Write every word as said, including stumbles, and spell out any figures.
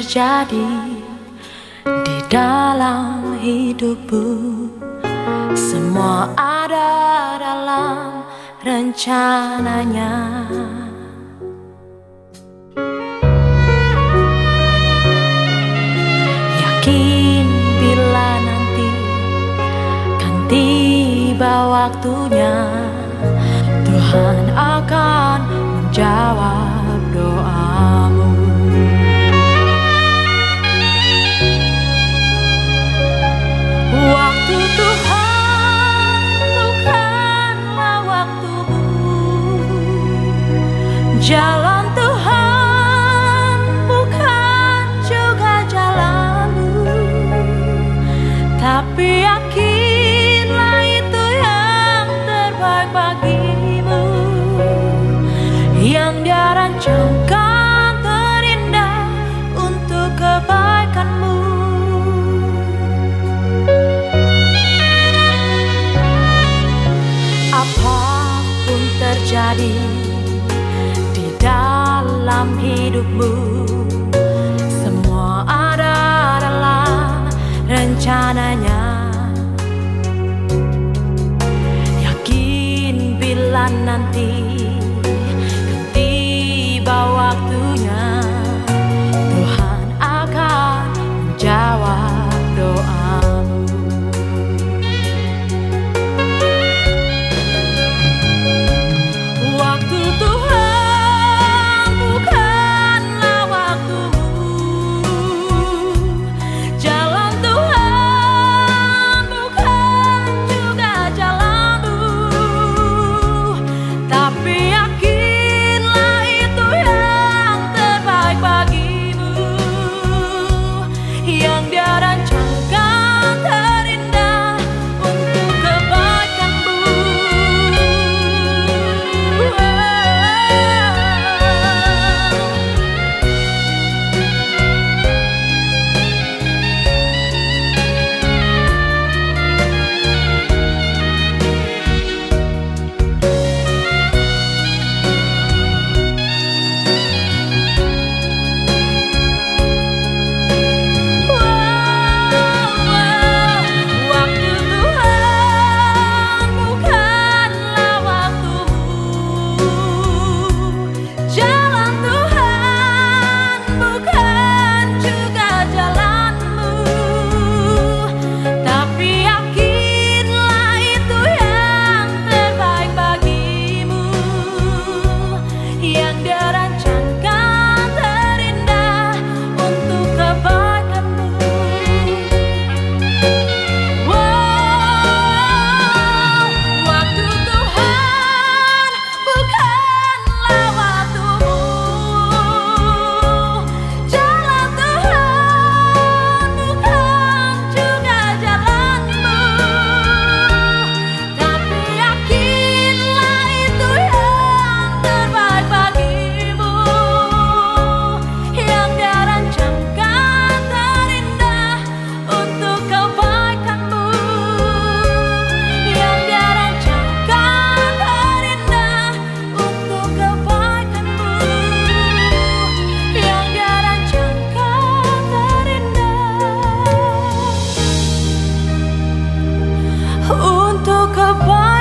terjadi di dalam hidupku, semua ada dalam rencananya. Yakin bila nanti kan tiba waktunya, Tuhan akan menjawab doamu. Waktu Tuhan bukanlah waktumu, jalan Tuhan bukan juga jalanmu, tapi yakinlah itu yang terbaik bagimu, yang Dia rancangkan terindah untuk kebaikanmu. Apapun terjadi di dalam hidupmu, semua ada dalam rencananya. Yakin bila nanti kan tiba waktunya, Tuhan akan menjawab doamu. Untuk kebaikan